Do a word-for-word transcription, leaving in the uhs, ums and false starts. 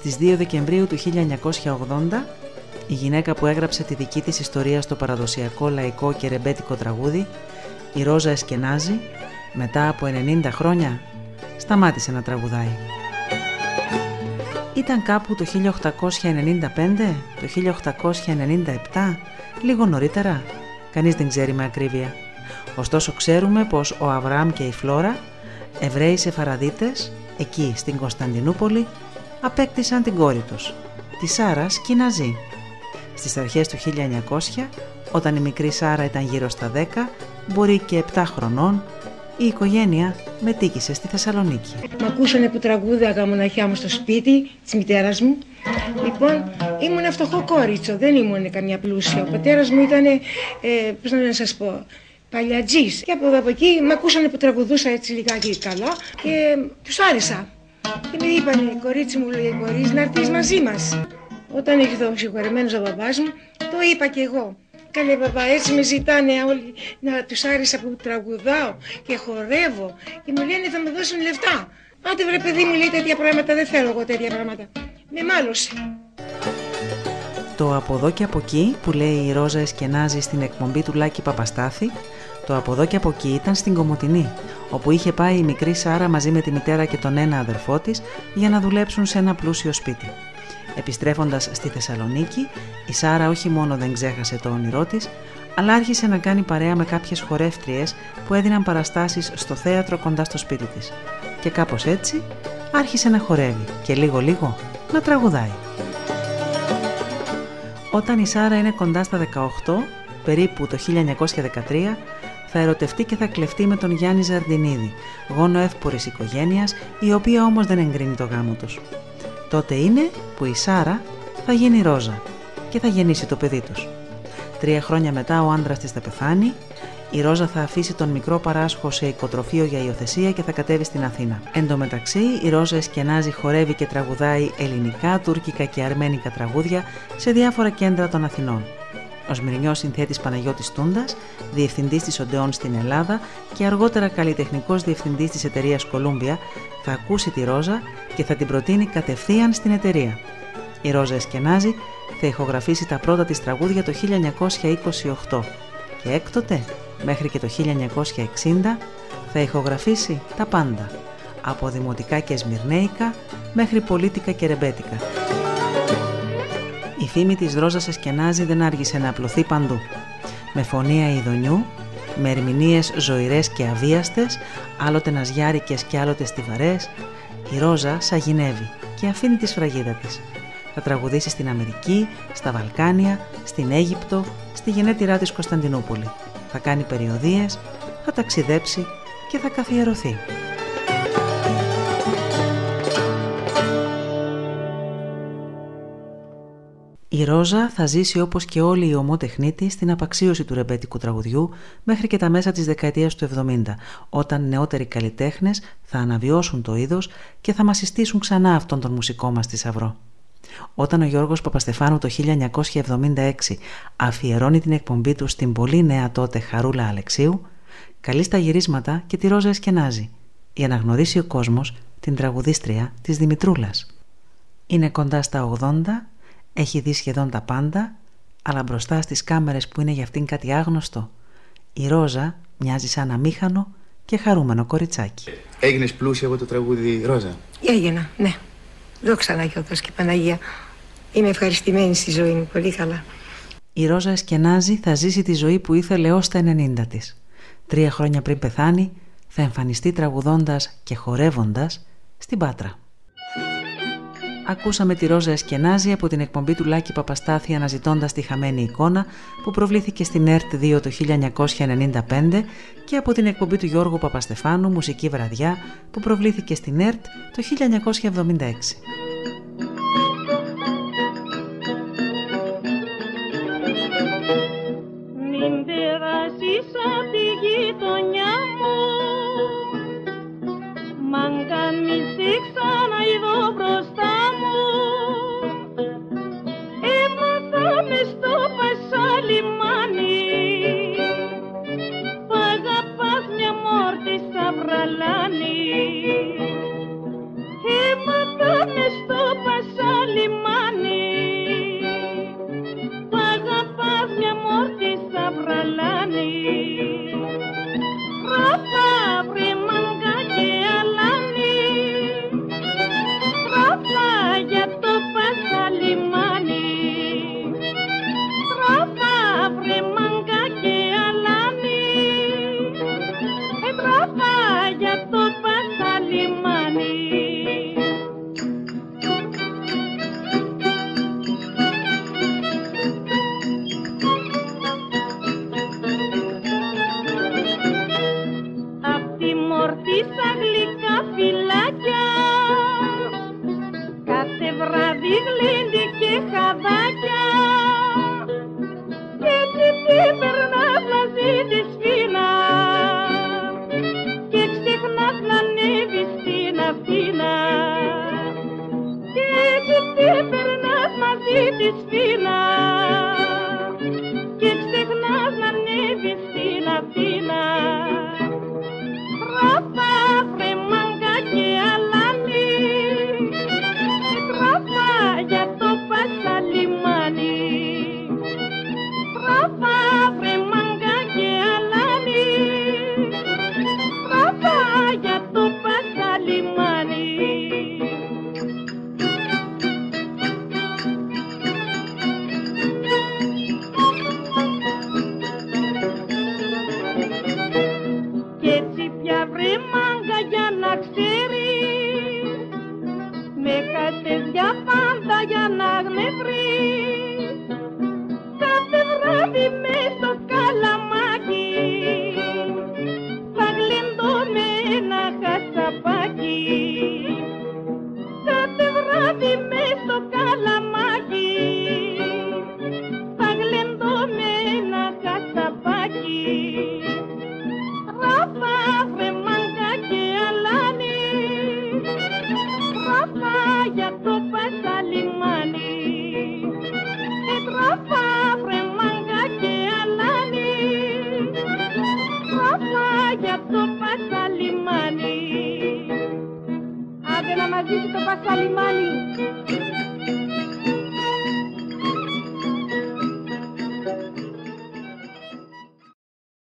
Στις δύο Δεκεμβρίου του χίλια εννιακόσια ογδόντα, η γυναίκα που έγραψε τη δική της ιστορία στο παραδοσιακό λαϊκό και ρεμπέτικο τραγούδι, η Ρόζα Εσκενάζη, μετά από ενενήντα χρόνια, σταμάτησε να τραγουδάει. Ήταν κάπου το χίλια οκτακόσια ενενήντα πέντε, το χίλια οκτακόσια ενενήντα επτά, λίγο νωρίτερα, κανείς δεν ξέρει με ακρίβεια. Ωστόσο ξέρουμε πως ο Αβραάμ και η Φλόρα, Εβραίοι Σεφαραδίτες, εκεί στην Κωνσταντινούπολη, απέκτησαν την κόρη τους, τη Σάρα Σκιναζή. Στις αρχές του χίλια εννιακόσια, όταν η μικρή Σάρα ήταν γύρω στα δέκα, μπορεί και επτά χρονών, η οικογένεια μετήκησε στη Θεσσαλονίκη. Μ' ακούσανε που τραγούδαγα μοναχιά μου στο σπίτι της μητέρας μου. Λοιπόν, ήμουν φτωχό κόριτσο, δεν ήμουν καμιά πλούσια. Ο πατέρας μου ήταν, ε, πώς να σας πω, παλιατζής. Και από εδώ από εκεί μ' ακούσανε που τραγουδούσα έτσι λιγάκι καλά και τους άρεσα. Και με είπανε, κορίτσι μου, λέει, μπορείς να έρθεις μαζί μας. Όταν ήρθε ο συγχωρεμένος ο μπαμπάς μου, το είπα κι εγώ. Καλέ μπαμπά, έτσι με ζητάνε όλοι να τους άρεσα που τραγουδάω και χορεύω και μου λένε θα με δώσουν λεφτά. Άντε βρε παιδί μου, λέει, τέτοια πράγματα δεν θέλω εγώ, τέτοια πράγματα. Με μάλωσε. Το από εδώ και από εκεί που λέει η Ρόζα Εσκενάζη στην εκπομπή του Λάκη Παπαστάθη, το από εδώ και από εκεί ήταν στην Κομοτηνή, όπου είχε πάει η μικρή Σάρα μαζί με τη μητέρα και τον ένα αδερφό της για να δουλέψουν σε ένα πλούσιο σπίτι. Επιστρέφοντας στη Θεσσαλονίκη, η Σάρα όχι μόνο δεν ξέχασε το όνειρό της, αλλά άρχισε να κάνει παρέα με κάποιες χορεύτριες που έδιναν παραστάσεις στο θέατρο κοντά στο σπίτι της. Και κάπως έτσι άρχισε να χορεύει και λίγο λίγο να τραγουδάει. Όταν η Σάρα είναι κοντά στα δεκαοκτώ, περίπου το χίλια εννιακόσια δεκατρία, θα ερωτευτεί και θα κλεφτεί με τον Γιάννη Ζαρντινίδη, γόνο εύπορης οικογένειας, η οποία όμως δεν εγκρίνει το γάμο τους. Τότε είναι που η Σάρα θα γίνει Ρόζα και θα γεννήσει το παιδί τους. Τρία χρόνια μετά ο άντρας της θα πεθάνει, η Ρόζα θα αφήσει τον μικρό παράσχο σε οικοτροφείο για υιοθεσία και θα κατέβει στην Αθήνα. Εν τω μεταξύ, η Ρόζα Εσκενάζη χορεύει και τραγουδάει ελληνικά, τουρκικά και αρμένικα τραγούδια σε διάφορα κέντρα των Αθηνών. Ο Σμυρνιός συνθέτης Παναγιώτης Τούντας, διευθυντής της Οντεόν στην Ελλάδα και αργότερα καλλιτεχνικός διευθυντής της εταιρείας Κολούμπια, θα ακούσει τη Ρόζα και θα την προτείνει κατευθείαν στην εταιρεία. Η Ρόζα Εσκενάζη θα ηχογραφήσει τα πρώτα της τραγούδια το χίλια εννιακόσια είκοσι οκτώ και έκτοτε, μέχρι και το χίλια εννιακόσια εξήντα, θα ηχογραφήσει τα πάντα, από δημοτικά και σμυρνέικα μέχρι πολίτικα και ρεμπέτικα. Η φήμη της Ρόζας Εσκενάζη δεν άργησε να απλωθεί παντού. Με φωνή αηδονιού, με ερμηνείες ζωηρές και αβίαστες, άλλοτε ναζιάρικες και άλλοτε στιβαρές, η Ρόζα σαγηνεύει και αφήνει τη σφραγίδα της. Θα τραγουδήσει στην Αμερική, στα Βαλκάνια, στην Αίγυπτο, στη γενέτειρά της Κωνσταντινούπολη. Θα κάνει περιοδίες, θα ταξιδέψει και θα καθιερωθεί. Η Ρόζα θα ζήσει όπως και όλοι οι ομότεχνοί της στην απαξίωση του ρεμπέτικου τραγουδιού μέχρι και τα μέσα της δεκαετίας του εβδομήντα, όταν νεότεροι καλλιτέχνες θα αναβιώσουν το είδος και θα μας συστήσουν ξανά αυτόν τον μουσικό μας θησαυρό. Όταν ο Γιώργος Παπαστεφάνου το χίλια εννιακόσια εβδομήντα έξι αφιερώνει την εκπομπή του στην πολύ νέα τότε Χαρούλα Αλεξίου, καλεί στα γυρίσματα και τη Ρόζα Εσκενάζη για να γνωρίσει ο κόσμος την τραγουδίστρια της Δημητρούλας. Είναι κοντά στα ογδόντα, έχει δει σχεδόν τα πάντα, αλλά μπροστά στις κάμερες που είναι για αυτήν κάτι άγνωστο, η Ρόζα μοιάζει σαν αμήχανο και χαρούμενο κοριτσάκι. Έγινες πλούσια από το τραγούδι, Ρόζα? Έγινα, ναι. Δόξα να και ο Θεός και η Παναγία. Είμαι ευχαριστημένη στη ζωή μου, πολύ καλά. Η Ρόζα Εσκενάζη θα ζήσει τη ζωή που ήθελε ως τα ενενήντα της. Τρία χρόνια πριν πεθάνει, θα εμφανιστεί τραγουδώντας και χορεύοντας στην Πάτρα. Ακούσαμε τη Ρόζα Εσκενάζη από την εκπομπή του Λάκη Παπαστάθη αναζητώντας τη χαμένη εικόνα που προβλήθηκε στην ΕΡΤ δύο το χίλια εννιακόσια ενενήντα πέντε και από την εκπομπή του Γιώργου Παπαστεφάνου Μουσική Βραδιά που προβλήθηκε στην ΕΡΤ το χίλια εννιακόσια εβδομήντα έξι. Μην περάσεις απ' τη γειτονιά μου, μ' αν κάνεις ξανά εδώ μπροστά μου. Έμαθα μες στο Πασαλιμάνι, π' αγαπάς μια μόρτη σαν βραλάνι. Έμαθα μες στο Πασαλιμάνι, Αθήνα και έτσι τι περνάς μαζί τη σφήνα και ξεχνάς να ανέβεις στην Αθήνα. Τράφα βρε μάγκα και αλάνι, τράφα για το Πασαλιμάνι. Τράφα βρε μάγκα και αλάνι, τράφα για το Πασαλιμάνι. Κι έτσι πια βρε μάγκα για να ξέρεις, με χάσες για πάντα για να με βρεις. Κάθε βράδυ μες στο καλαμάκι θα γλεντώ με ένα χασαπάκι. Κάθε βράδυ μες στο καλαμάκι θα γλεντώ με ένα χασαπάκι. Ράφα βρε μάγκα και αλάνι, ράφα για το Πασαλιμάνι. Ε, ράφα βρε μάγκα και αλάνι, ράφα για το Πασαλιμάνι. Άντε να μας ζήσει το Πασαλιμάνι.